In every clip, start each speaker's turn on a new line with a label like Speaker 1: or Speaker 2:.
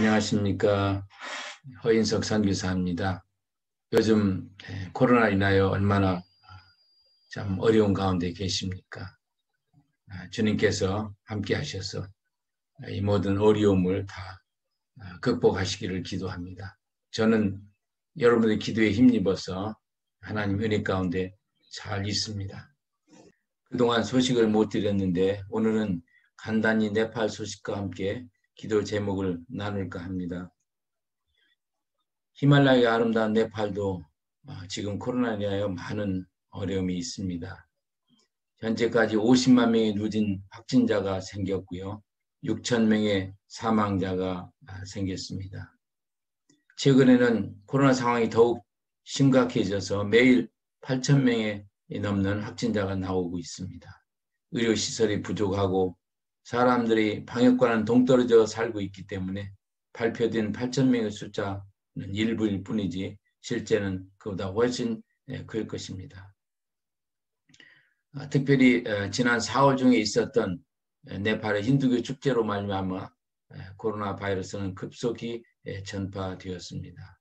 Speaker 1: 안녕하십니까. 허인석 선교사입니다. 요즘 코로나 인하여 얼마나 참 어려운 가운데 계십니까? 주님께서 함께 하셔서 이 모든 어려움을 다 극복하시기를 기도합니다. 저는 여러분의 기도에 힘입어서 하나님 은혜 가운데 잘 있습니다. 그동안 소식을 못 드렸는데 오늘은 간단히 네팔 소식과 함께 기도 제목을 나눌까 합니다. 히말라야의 아름다운 네팔도 지금 코로나로 인하여 많은 어려움이 있습니다. 현재까지 50만 명의 누진 확진자가 생겼고요. 6천 명의 사망자가 생겼습니다. 최근에는 코로나 상황이 더욱 심각해져서 매일 8천 명이 넘는 확진자가 나오고 있습니다. 의료시설이 부족하고 사람들이 방역과는 동떨어져 살고 있기 때문에 발표된 8천 명의 숫자는 일부일 뿐이지 실제는 그보다 훨씬 클 것입니다. 특별히 지난 4월 중에 있었던 네팔의 힌두교 축제로 말미암아 코로나 바이러스는 급속히 전파되었습니다.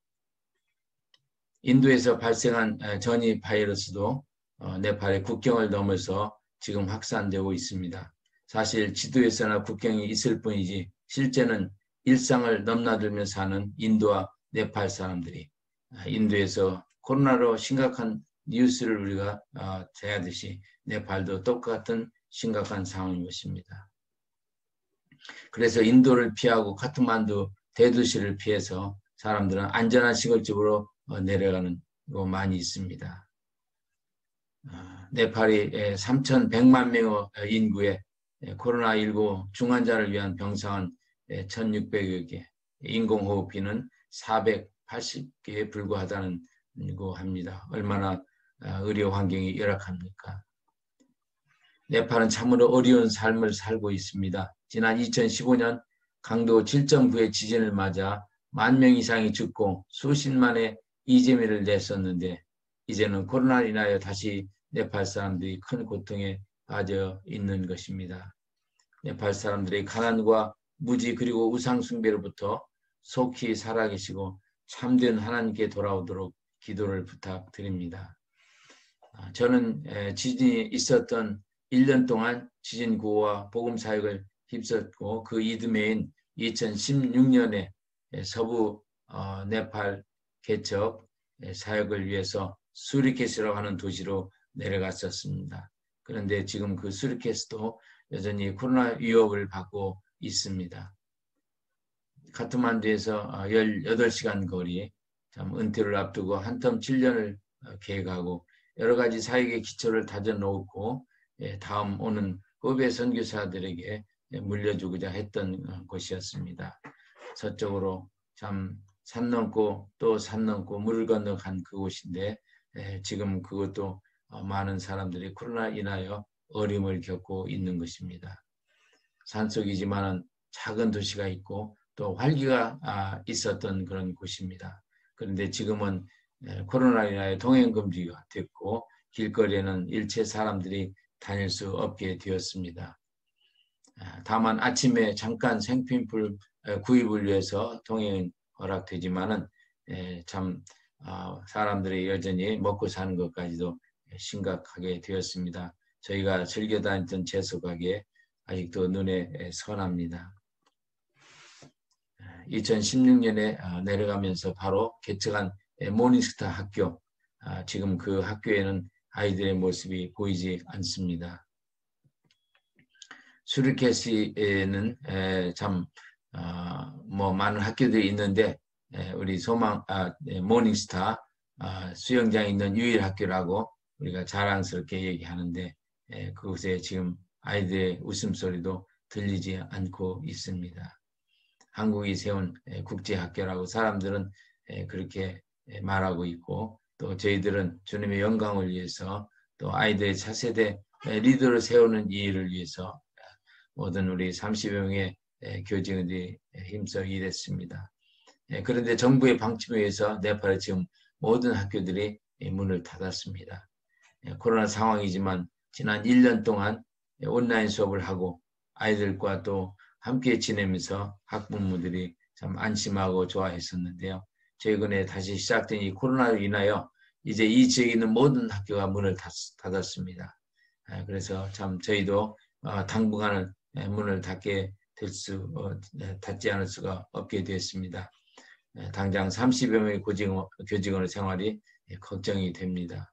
Speaker 1: 인도에서 발생한 전이 바이러스도 네팔의 국경을 넘어서 지금 확산되고 있습니다. 사실 지도에서나 국경이 있을 뿐이지 실제는 일상을 넘나들며 사는 인도와 네팔 사람들이 인도에서 코로나로 심각한 뉴스를 우리가 대하듯이 네팔도 똑같은 심각한 상황인 것입니다. 그래서 인도를 피하고 카트만두 대도시를 피해서 사람들은 안전한 시골집으로 내려가는 거 많이 있습니다. 네팔이 3,100만 명의 인구에 코로나19 중환자를 위한 병상은 1,600여 개, 인공호흡기는 480개에 불과하다는 거 합니다. 얼마나 의료 환경이 열악합니까? 네팔은 참으로 어려운 삶을 살고 있습니다. 지난 2015년 강도 7.9의 지진을 맞아 10,000명 이상이 죽고 수십만의 이재민을 냈었는데 이제는 코로나로 인하여 다시 네팔 사람들이 큰 고통에 빠져 있는 것입니다. 네팔 사람들의 가난과 무지 그리고 우상 숭배로부터 속히 살아계시고 참된 하나님께 돌아오도록 기도를 부탁드립니다. 저는 지진이 있었던 1년 동안 지진 구호와 복음 사역을 휩썼고 그 이듬해인 2016년에 서부 네팔 개척 사역을 위해서 수리케스라고 하는 도시로 내려갔었습니다. 그런데 지금 그 수리케스도 여전히 코로나 위협을 받고 있습니다. 카트만두에서 18시간 거리, 참 은퇴를 앞두고 한텀 7년을 계획하고 여러 가지 사역의 기초를 다져놓고 다음 오는 후배 선교사들에게 물려주고자 했던 곳이었습니다. 서쪽으로 참 산 넘고 또 산 넘고 물을 건너 간 그곳인데 지금 그것도 많은 사람들이 코로나 인하여 어려움을 겪고 있는 것입니다. 산속이지만 작은 도시가 있고 또 활기가 있었던 그런 곳입니다. 그런데 지금은 코로나 인하여 동행 금지가 됐고 길거리에는 일체 사람들이 다닐 수 없게 되었습니다. 다만 아침에 잠깐 생필품 구입을 위해서 동행 허락되지만은 참 사람들이 여전히 먹고 사는 것까지도 심각하게 되었습니다. 저희가 즐겨 다녔던 채소 가게 아직도 눈에 선합니다. 2016년에 내려가면서 바로 개척한 모닝스타 학교, 지금 그 학교에는 아이들의 모습이 보이지 않습니다. 수리케시에는 참 많은 학교들이 있는데 우리 모닝스타 수영장에 있는 유일 학교라고 우리가 자랑스럽게 얘기하는데 그곳에 지금 아이들의 웃음소리도 들리지 않고 있습니다. 한국이 세운 국제학교라고 사람들은 그렇게 말하고 있고 또 저희들은 주님의 영광을 위해서 또 아이들의 차세대 리더를 세우는 이 일을 위해서 모든 우리 30여 명의 교직원들이 힘써 일했습니다. 그런데 정부의 방침에 의해서 네팔에 지금 모든 학교들이 문을 닫았습니다. 코로나 상황이지만 지난 1년 동안 온라인 수업을 하고 아이들과 또 함께 지내면서 학부모들이 참 안심하고 좋아했었는데요. 최근에 다시 시작된 이 코로나로 인하여 이제 이 지역에 있는 모든 학교가 문을 닫았습니다. 그래서 참 저희도 당분간은 문을 닫지 않을 수가 없게 되었습니다. 당장 30여 명의 교직원의 생활이 걱정이 됩니다.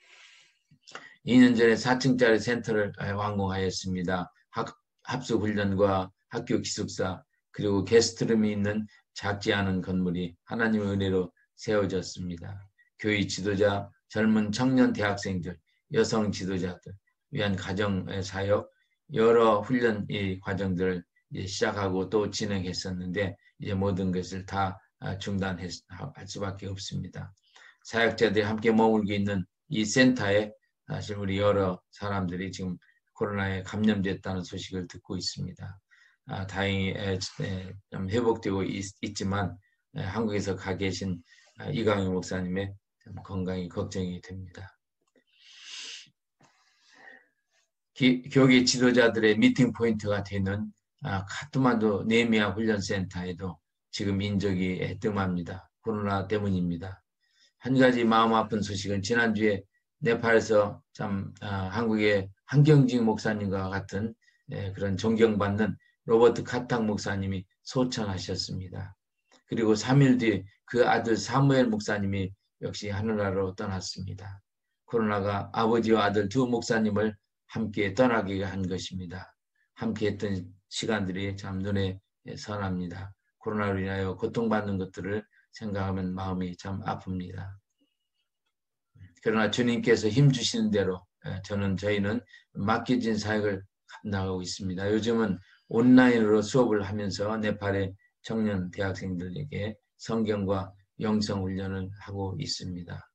Speaker 1: 2년 전에 4층짜리 센터를 완공하였습니다. 합숙훈련과 학교 기숙사 그리고 게스트룸이 있는 작지 않은 건물이 하나님의 은혜로 세워졌습니다. 교회 지도자, 젊은 청년 대학생들, 여성 지도자들 위한 가정 사역, 여러 훈련 과정들을 시작하고 또 진행했었는데 이제 모든 것을 다 중단할 수밖에 없습니다. 사역자들이 함께 머물고 있는 이 센터에 사실 우리 여러 사람들이 지금 코로나에 감염됐다는 소식을 듣고 있습니다. 다행히 좀 회복되고 있지만 한국에서 가 계신 이강용 목사님의 건강이 걱정이 됩니다. 교계 지도자들의 미팅 포인트가 되는 카트만두 네미아 훈련센터에도 지금 인적이 뜸합니다. 코로나 때문입니다. 한 가지 마음 아픈 소식은 지난주에 네팔에서 참 한국의 한경직 목사님과 같은 그런 존경받는 로버트 카탁 목사님이 소천하셨습니다. 그리고 3일 뒤 그 아들 사무엘 목사님이 역시 하늘나라로 떠났습니다. 코로나가 아버지와 아들 두 목사님을 함께 떠나게 한 것입니다. 함께 했던 시간들이 참 눈에 선합니다. 코로나로 인하여 고통받는 것들을 생각하면 마음이 참 아픕니다. 그러나 주님께서 힘주시는 대로 저희는 맡겨진 사역을 감당하고 있습니다. 요즘은 온라인으로 수업을 하면서 네팔의 청년 대학생들에게 성경과 영성 훈련을 하고 있습니다.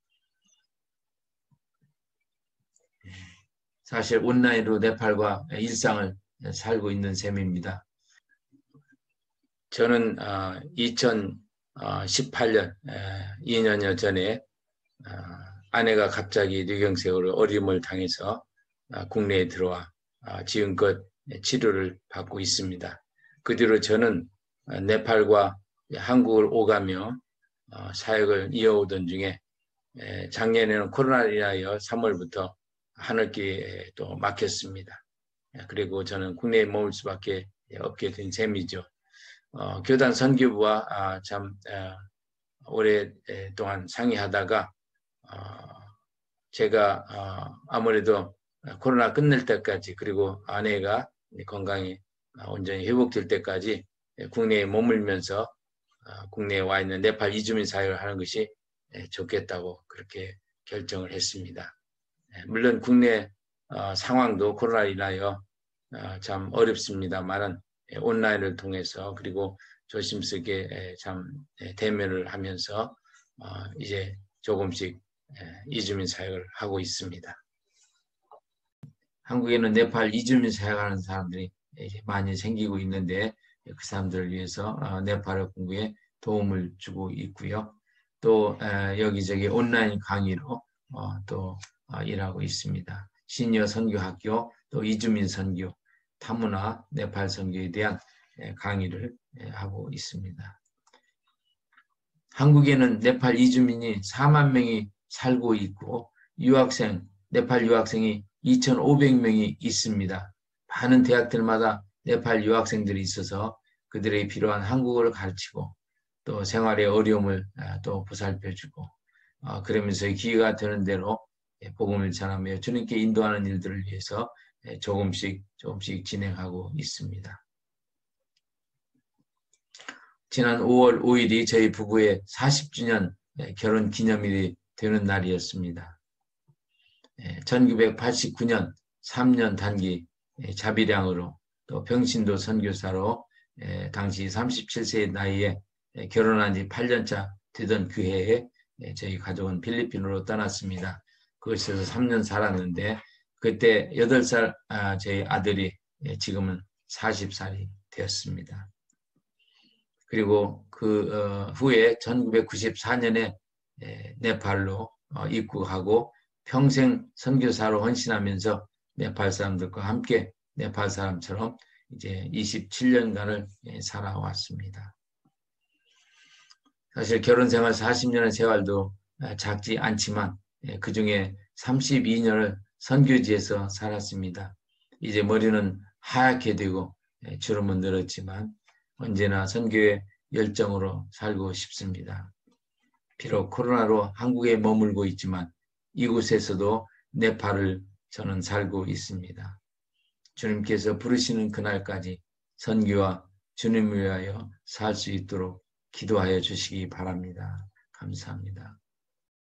Speaker 1: 사실 온라인으로 네팔과 일상을 살고 있는 셈입니다. 저는 2018년 2년여 전에 아내가 갑자기 뇌경색으로 어려움을 당해서 국내에 들어와 지금껏 치료를 받고 있습니다. 그 뒤로 저는 네팔과 한국을 오가며 사역을 이어오던 중에 작년에는 코로나로 인하여 3월부터 하늘길에 또 막혔습니다. 그리고 저는 국내에 머물 수밖에 없게 된 셈이죠. 교단 선교부와 참 오랫동안 상의하다가 제가 아무래도 코로나 끝낼 때까지 그리고 아내가 건강이 온전히 회복될 때까지 국내에 머물면서 국내에 와 있는 네팔 이주민 사역을 하는 것이 좋겠다고 그렇게 결정을 했습니다. 물론 국내 상황도 코로나로 인하여 참 어렵습니다만은 온라인을 통해서 그리고 조심스럽게 참 대면을 하면서 이제 조금씩 이주민 사역을 하고 있습니다. 한국에는 네팔 이주민 사역하는 사람들이 많이 생기고 있는데 그 사람들을 위해서 네팔어 공부에 도움을 주고 있고요. 또 여기저기 온라인 강의로 또 일하고 있습니다. 시니어 선교학교, 또 이주민 선교, 타문화, 네팔 선교에 대한 강의를 하고 있습니다. 한국에는 네팔 이주민이 4만 명이 살고 있고 네팔 유학생이 2,500명이 있습니다. 많은 대학들마다 네팔 유학생들이 있어서 그들에게 필요한 한국어를 가르치고 또 생활의 어려움을 또 보살펴주고 그러면서 기회가 되는 대로 복음을 전하며 주님께 인도하는 일들을 위해서 조금씩 진행하고 있습니다. 지난 5월 5일이 저희 부부의 40주년 결혼 기념일이 되는 날이었습니다. 1989년 3년 단기 자비량으로 또 병신도 선교사로 당시 37세의 나이에 결혼한 지 8년차 되던 그 해에 저희 가족은 필리핀으로 떠났습니다. 그곳에서 3년 살았는데 그때 8살 저희 아들이 지금은 40살이 되었습니다. 그리고 그 후에 1994년에 네팔로 입국하고 평생 선교사로 헌신하면서 네팔 사람들과 함께 네팔 사람처럼 이제 27년간을 살아왔습니다. 사실 결혼 생활 40년의 세월도 작지 않지만 그 중에 32년을 선교지에서 살았습니다. 이제 머리는 하얗게 되고 주름은 늘었지만 언제나 선교의 열정으로 살고 싶습니다. 비록 코로나로 한국에 머물고 있지만 이곳에서도 네팔을 저는 살고 있습니다. 주님께서 부르시는 그날까지 선교와 주님을 위하여 살 수 있도록 기도하여 주시기 바랍니다. 감사합니다.